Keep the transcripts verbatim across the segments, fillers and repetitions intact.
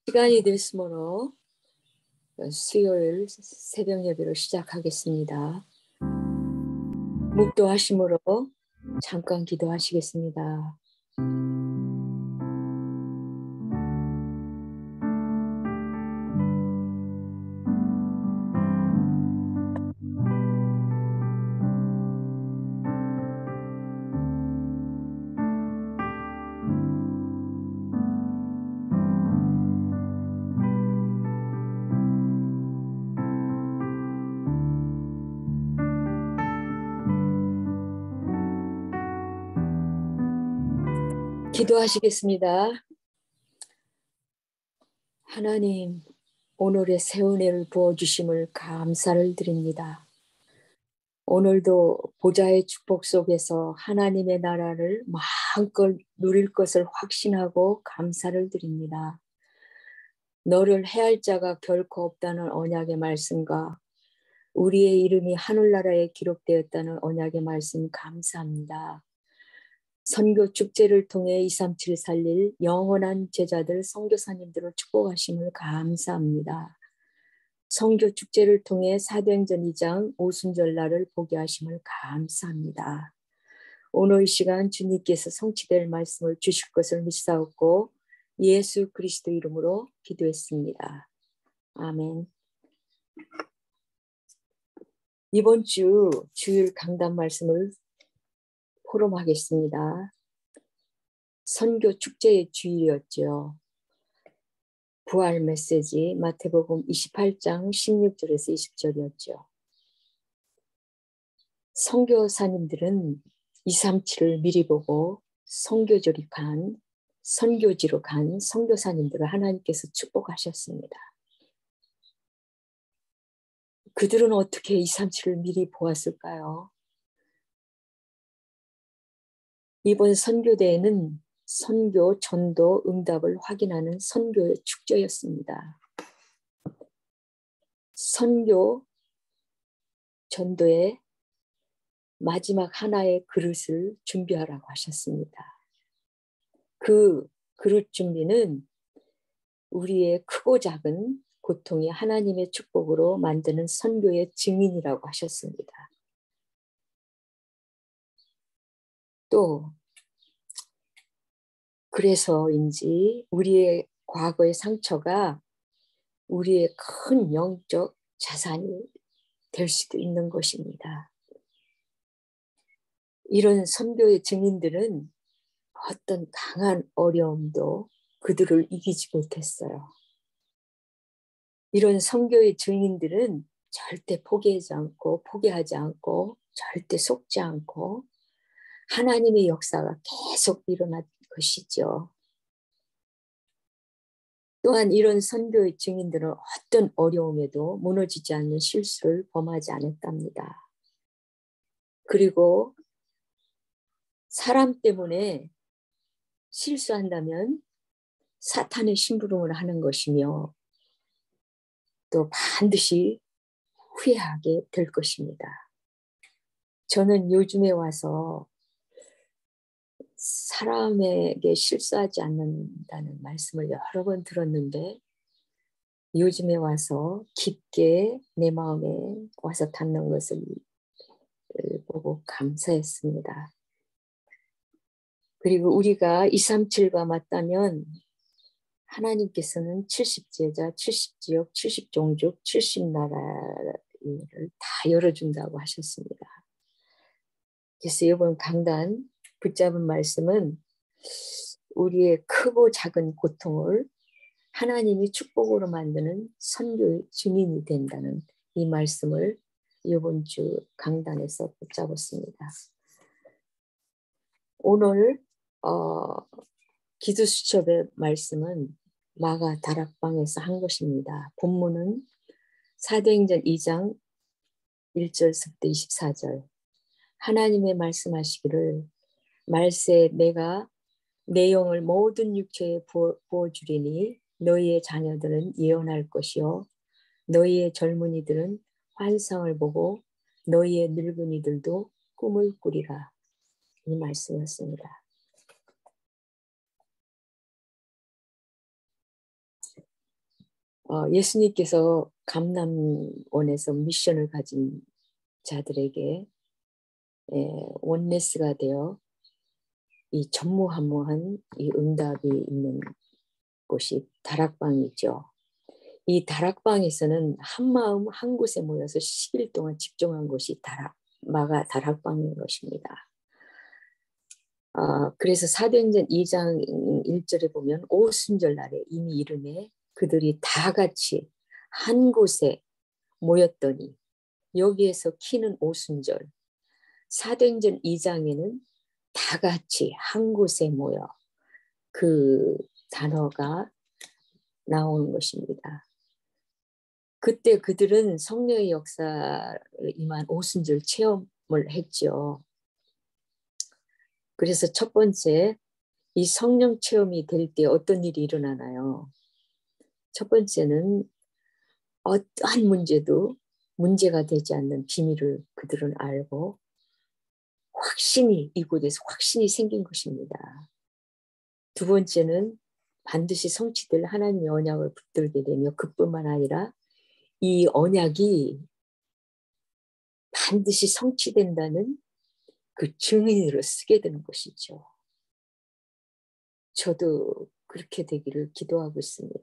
시간이 됐으므로 수요일 새벽 예배를 시작하겠습니다. 묵도하심으로 잠깐 기도하시겠습니다. 기도하시겠습니다. 하나님, 오늘의 새 은혜를 부어주심을 감사를 드립니다. 오늘도 보좌의 축복 속에서 하나님의 나라를 마음껏 누릴 것을 확신하고 감사를 드립니다. 너를 해할 자가 결코 없다는 언약의 말씀과 우리의 이름이 하늘나라에 기록되었다는 언약의 말씀 감사합니다. 선교 축제를 통해 이삼칠 살릴 영원한 제자들 선교사님들을 축복하심을 감사합니다. 선교 축제를 통해 사도행전 이 장 오순절 날을 보게 하심을 감사합니다. 오늘 이 시간 주님께서 성취될 말씀을 주실 것을 믿사옵고 예수 그리스도 이름으로 기도했습니다. 아멘. 이번 주 주일 강단 말씀을 포럼하겠습니다. 선교 축제의 주일이었죠. 부활 메시지 마태복음 이십팔 장 십육 절에서 이십 절이었죠. 선교사님들은 이삼칠을 미리 보고 선교지로 간, 선교지로 간 선교사님들을 하나님께서 축복하셨습니다. 그들은 어떻게 이삼칠을 미리 보았을까요? 이번 선교대회는 선교, 전도, 응답을 확인하는 선교의 축제였습니다. 선교, 전도의 마지막 하나의 그릇을 준비하라고 하셨습니다. 그 그릇 준비는 우리의 크고 작은 고통이 하나님의 축복으로 만드는 선교의 증인이라고 하셨습니다. 또 그래서인지 우리의 과거의 상처가 우리의 큰 영적 자산이 될 수도 있는 것입니다. 이런 선교의 증인들은 어떤 강한 어려움도 그들을 이기지 못했어요. 이런 선교의 증인들은 절대 포기하지 않고 포기하지 않고 절대 속지 않고 하나님의 역사가 계속 일어날 것이죠. 또한 이런 선교의 증인들은 어떤 어려움에도 무너지지 않는 실수를 범하지 않았답니다. 그리고 사람 때문에 실수한다면 사탄의 심부름을 하는 것이며 또 반드시 후회하게 될 것입니다. 저는 요즘에 와서 사람에게 실수하지 않는다는 말씀을 여러 번 들었는데 요즘에 와서 깊게 내 마음에 와서 닿는 것을 보고 감사했습니다. 그리고 우리가 이삼칠과 맞다면 하나님께서는 칠십 제자, 칠십 지역, 칠십 종족, 칠십 나라를 다 열어준다고 하셨습니다. 그래서 이번 강단 붙잡은 말씀은 우리의 크고 작은 고통을 하나님이 축복으로 만드는 선교의 증인이 된다는 이 말씀을 이번 주 강단에서 붙잡았습니다. 오늘 어, 기도수첩의 말씀은 마가 다락방에서 한 것입니다. 본문은 사도행전 이 장 일 절부터 이십사 절. 하나님의 말씀하시기를 말세 내가 내 영을 모든 육체에 부어, 부어주리니 너희의 자녀들은 예언할 것이요 너희의 젊은이들은 환상을 보고 너희의 늙은이들도 꿈을 꾸리라. 이 말씀이었습니다. 어, 예수님께서 감람원에서 미션을 가진 자들에게 예, 원네스가 되어 이 전무후무한 이 응답이 있는 곳이 다락방이죠. 이 다락방에서는 한마음 한 곳에 모여서 십 일 동안 집중한 곳이 다락, 마가 다락방인 것입니다. 어, 그래서 사도행전 이 장 일 절에 보면 오순절 날에 이미 이르매 그들이 다 같이 한 곳에 모였더니 여기에서 키는 오순절. 사도행전 이 장에는 다 같이 한 곳에 모여 그 단어가 나오는 것입니다. 그때 그들은 성령의 역사를 임한 오순절 체험을 했죠. 그래서 첫 번째, 이 성령 체험이 될 때 어떤 일이 일어나나요? 첫 번째는 어떠한 문제도 문제가 되지 않는 비밀을 그들은 알고 확신이 이곳에서 확신이 생긴 것입니다. 두 번째는 반드시 성취될 하나님의 언약을 붙들게 되며 그뿐만 아니라 이 언약이 반드시 성취된다는 그 증인으로 쓰게 되는 것이죠. 저도 그렇게 되기를 기도하고 있습니다.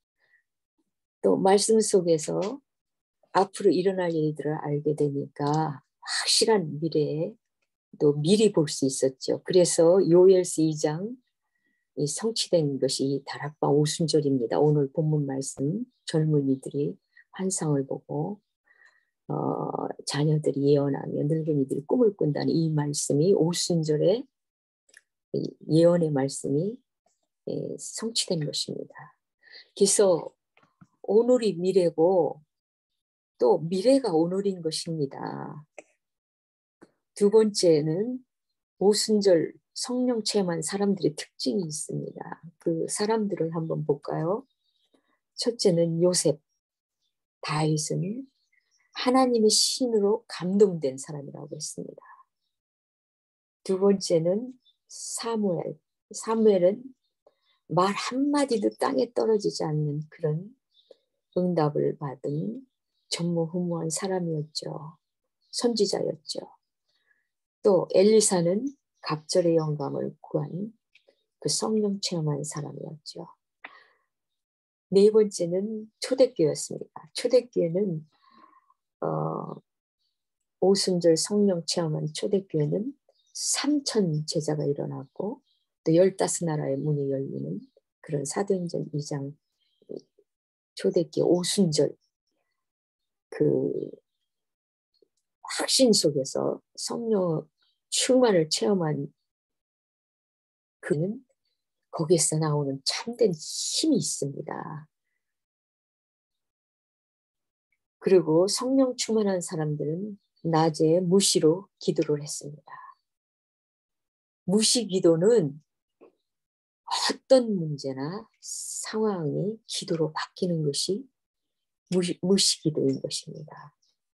또 말씀 속에서 앞으로 일어날 일들을 알게 되니까 확실한 미래에 또 미리 볼 수 있었죠. 그래서 요엘서 이 장 이 성취된 것이 이 다락방 오순절입니다. 오늘 본문 말씀 젊은이들이 환상을 보고 어, 자녀들이 예언하며 늙은이들이 꿈을 꾼다는 이 말씀이 오순절의 예언의 말씀이 예, 성취된 것입니다. 그래서 오늘이 미래고 또 미래가 오늘인 것입니다. 두 번째는 오순절 성령 체험한 사람들의 특징이 있습니다. 그 사람들을 한번 볼까요? 첫째는 요셉, 다윗은 하나님의 신으로 감동된 사람이라고 했습니다. 두 번째는 사무엘, 사무엘은 말 한마디도 땅에 떨어지지 않는 그런 응답을 받은 전무후무한 사람이었죠. 선지자였죠. 또 엘리사는 갑절의 영감을 구한 그 성령 체험한 사람이었죠. 네 번째는 초대교회였습니다. 초대교회는 어, 오순절 성령 체험한 초대교회는 삼천 제자가 일어났고 또 열다섯 나라의 문이 열리는 그런 사도행전 이 장 초대교회 오순절 그 확신 속에서 성령 충만을 체험한 그는 거기에서 나오는 참된 힘이 있습니다. 그리고 성령 충만한 사람들은 낮에 무시로 기도를 했습니다. 무시 기도는 어떤 문제나 상황이 기도로 바뀌는 것이 무시, 무시 기도인 것입니다.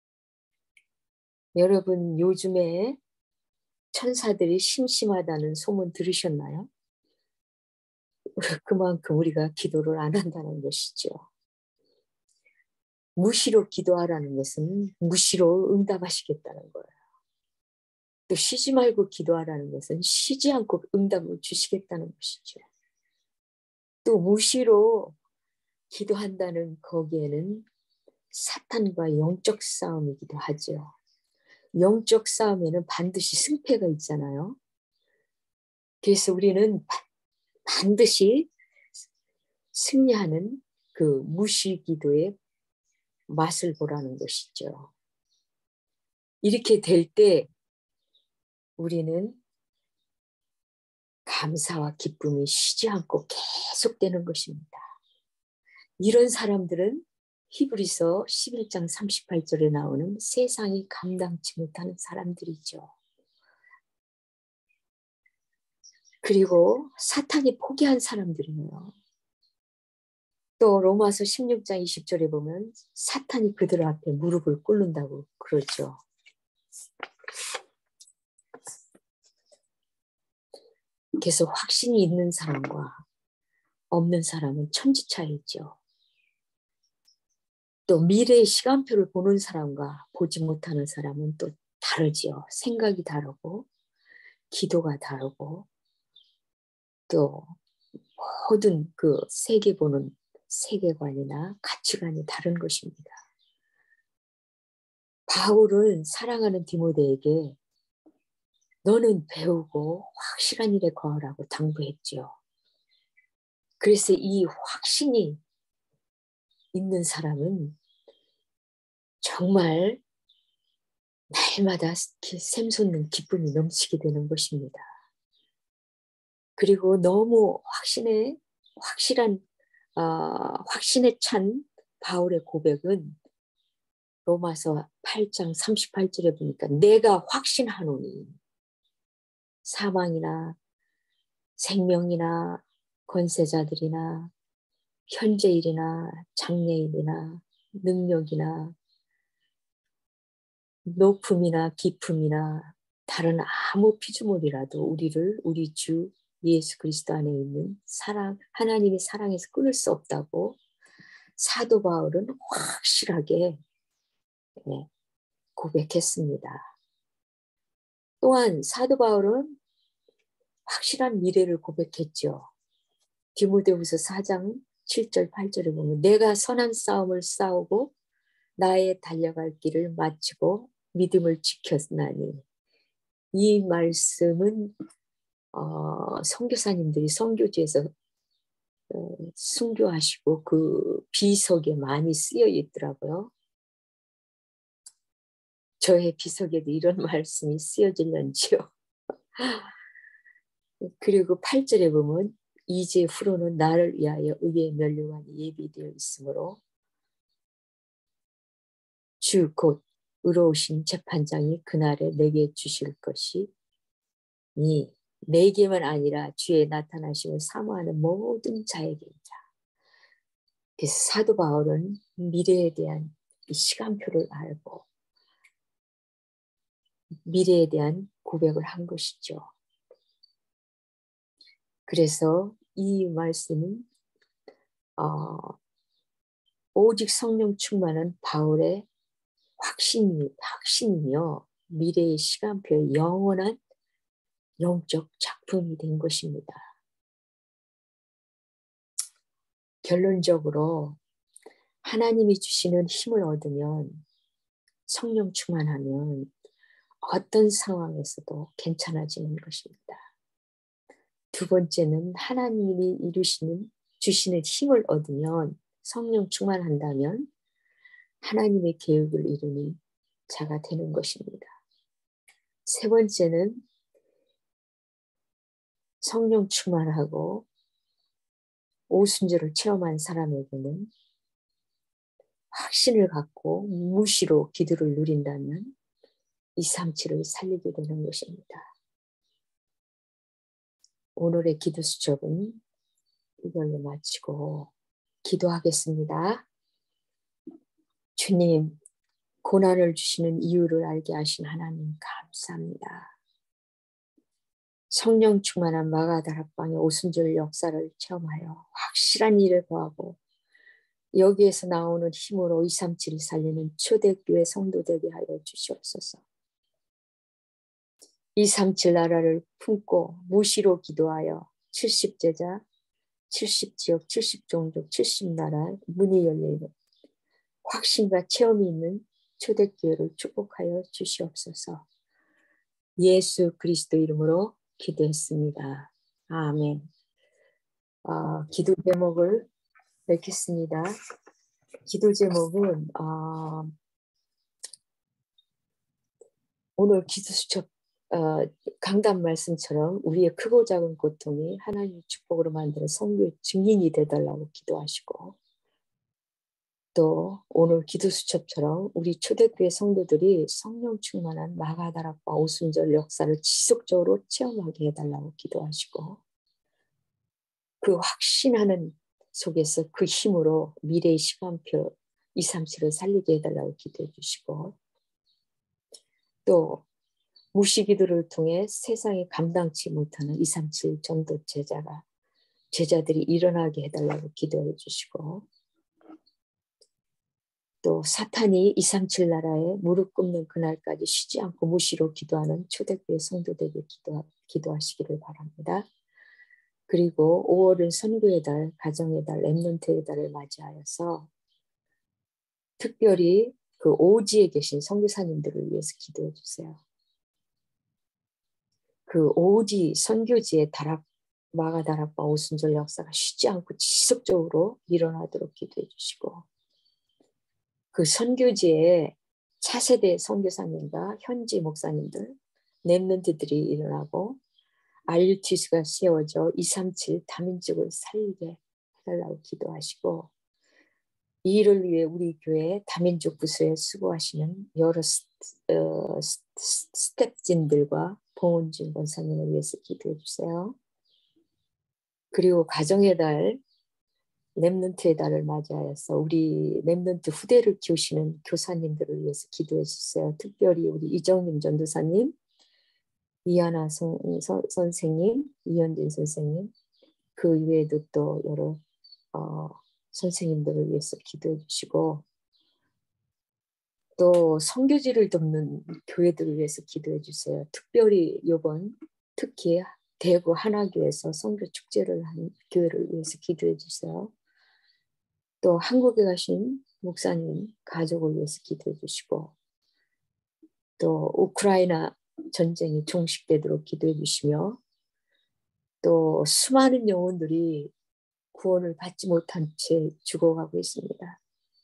여러분 요즘에 천사들이 심심하다는 소문 들으셨나요? 그만큼 우리가 기도를 안 한다는 것이죠. 무시로 기도하라는 것은 무시로 응답하시겠다는 거예요. 또 쉬지 말고 기도하라는 것은 쉬지 않고 응답을 주시겠다는 것이죠. 또 무시로 기도한다는 거기에는 사탄과 영적 싸움이기도 하죠. 영적 싸움에는 반드시 승패가 있잖아요. 그래서 우리는 반드시 승리하는 그 무시 기도의 맛을 보라는 것이죠. 이렇게 될 때 우리는 감사와 기쁨이 쉬지 않고 계속되는 것입니다. 이런 사람들은 히브리서 십일 장 삼십팔 절에 나오는 세상이 감당치 못하는 사람들이죠. 그리고 사탄이 포기한 사람들이에요. 또 로마서 십육 장 이십 절에 보면 사탄이 그들 앞에 무릎을 꿇는다고 그러죠. 그래서 확신이 있는 사람과 없는 사람은 천지 차이죠. 또 미래의 시간표를 보는 사람과 보지 못하는 사람은 또 다르지요. 생각이 다르고 기도가 다르고 또 모든 그 세계 보는 세계관이나 가치관이 다른 것입니다. 바울은 사랑하는 디모데에게 너는 배우고 확실한 일에 거하라고 당부했지요. 그래서 이 확신이 있는 사람은 정말 날마다 샘솟는 기쁨이 넘치게 되는 것입니다. 그리고 너무 확신에 확실한 어, 확신에 찬 바울의 고백은 로마서 팔 장 삼십팔 절에 보니까 내가 확신하노니 사망이나 생명이나 권세자들이나 현재일이나 장래일이나 능력이나 높음이나 깊음이나 다른 아무 피조물이라도 우리를 우리 주 예수 그리스도 안에 있는 사랑, 하나님의 사랑에서 끊을 수 없다고 사도 바울은 확실하게 고백했습니다. 또한 사도 바울은 확실한 미래를 고백했죠. 디모데후서 사 장 칠 절 팔 절에 보면 내가 선한 싸움을 싸우고 나의 달려갈 길을 마치고 믿음을 지켰나니 이 말씀은 어, 선교사님들이 선교지에서 어, 순교하시고 그 비석에 많이 쓰여 있더라고요. 저의 비석에도 이런 말씀이 쓰여질런지요. 그리고 팔 절에 보면 이제 후로는 나를 위하여 의의 면류관이 예비되어 있으므로 주 곧 의로우신 재판장이 그날에 내게 주실 것이 니 내게만 아니라 주의 나타나심을 사모하는 모든 자에게이자. 그래서 사도 바울은 미래에 대한 시간표를 알고 미래에 대한 고백을 한 것이죠. 그래서 이 말씀은 어, 오직 성령 충만한 바울의 확신, 확신이며 미래의 시간표의 영원한 영적 작품이 된 것입니다. 결론적으로 하나님이 주시는 힘을 얻으면 성령 충만하면 어떤 상황에서도 괜찮아지는 것입니다. 두 번째는 하나님이 이루시는 주시는 힘을 얻으면 성령 충만한다면 하나님의 계획을 이루는 자가 되는 것입니다. 세 번째는 성령 충만하고 오순절을 체험한 사람에게는 확신을 갖고 무시로 기도를 누린다면 이삼칠을 살리게 되는 것입니다. 오늘의 기도 수첩은 이걸로 마치고 기도하겠습니다. 주님, 고난을 주시는 이유를 알게 하신 하나님 감사합니다. 성령 충만한 마가다락방의 오순절 역사를 체험하여 확실한 일을 구하고 여기에서 나오는 힘으로 이삼칠을 살리는 초대교회 성도 되게 하여 주시옵소서. 이삼칠 나라를 품고 무시로 기도하여 칠십 제자, 칠십 지역, 칠십 종족, 칠십 나라 문이 열리는 확신과 체험이 있는 초대교회를 축복하여 주시옵소서. 예수 그리스도 이름으로 기도했습니다. 아멘. 어, 기도 제목을 뵙겠습니다. 기도 제목은 어, 오늘 기도 수첩 어, 강단 말씀처럼 우리의 크고 작은 고통이 하나님의 축복으로 만드는 성교의 증인이 되달라고 기도하시고 또 오늘 기도 수첩처럼 우리 초대교회 성도들이 성령 충만한 마가다락방 오순절 역사를 지속적으로 체험하게 해달라고 기도하시고 그 확신하는 속에서 그 힘으로 미래의 시간표 이삼칠을 살리게 해달라고 기도해 주시고 또 무시기도를 통해 세상이 감당치 못하는 이삼칠 전도 제자가 제자들이 일어나게 해달라고 기도해 주시고 또 사탄이 이백삼십칠 나라에 무릎 꿇는 그날까지 쉬지 않고 무시로 기도하는 초대교회 성도들에게 기도, 기도하시기를 바랍니다. 그리고 오월은 선교의 달, 가정의 달, 렘넌트의 달을 맞이하여서 특별히 그 오지에 계신 선교사님들을 위해서 기도해 주세요. 그 오지 선교지의 다락, 마가다락방 오순절 역사가 쉬지 않고 지속적으로 일어나도록 기도해 주시고, 그 선교지에 차세대 선교사님과 현지 목사님들, 렘넌트들이 일어나고 알유티스가 세워져 이백삼십칠 다민족을 살리게 해달라고 기도하시고, 이 일을 위해 우리 교회 다민족 부서에 수고하시는 여러 스, 어, 스텝진들과 봉은진 권사님을 위해서 기도해 주세요. 그리고 가정의 달, 렘넌트의 달을 맞이하여서 우리 렘넌트 후대를 키우시는 교사님들을 위해서 기도해 주세요. 특별히 우리 이정님 전도사님, 이하나 선, 선, 선생님, 이현진 선생님, 그 외에도 또 여러 어, 선생님들을 위해서 기도해 주시고, 또 선교지를 돕는 교회들을 위해서 기도해 주세요. 특별히 이번 특히 대구 하나교에서 선교 축제를 한 교회를 위해서 기도해 주세요. 또 한국에 가신 목사님 가족을 위해서 기도해 주시고, 또 우크라이나 전쟁이 종식되도록 기도해 주시며, 또 수많은 영혼들이 구원을 받지 못한 채 죽어가고 있습니다.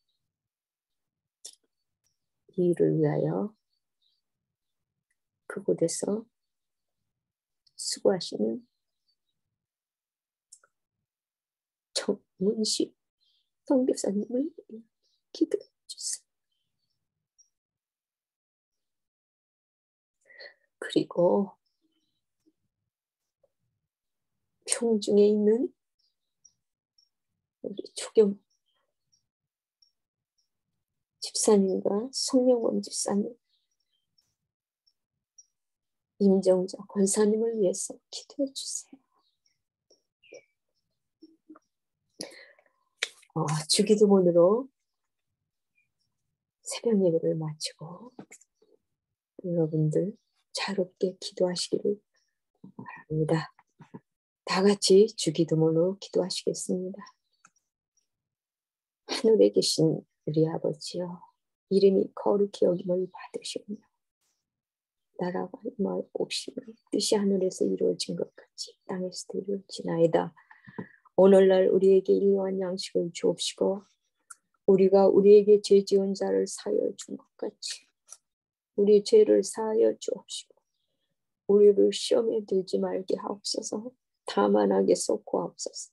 이 일을 위하여 그곳에서 수고하시는 정문식 선교사님을 기도해 주세요. 그리고 평중에 있는 우리 초경 집사님과 성령원 집사님, 임정자 권사님을 위해서 기도해 주세요. 어, 주기도문으로 새벽 예배를 마치고 여러분들 자유롭게 기도하시기를 바랍니다. 다 같이 주기도문으로 기도하시겠습니다. 하늘에 계신 우리 아버지여, 이름이 거룩히 여김을 받으시오며 나라가 임하옵시며 뜻이 하늘에서 이루어진 것 같이 땅에서도 이루어지나이다. 오늘날 우리에게 일용할 양식을 주옵시고 우리가 우리에게 죄 지은 자를 사하여 준 것 같이 우리 죄를 사하여 주옵시고 우리를 시험에 들지 말게 하옵소서. 다만 악에서 구하옵소서.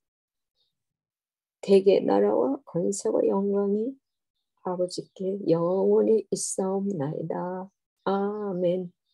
대개 나라와 권세와 영광이 아버지께 영원히 있사옵나이다. 아멘.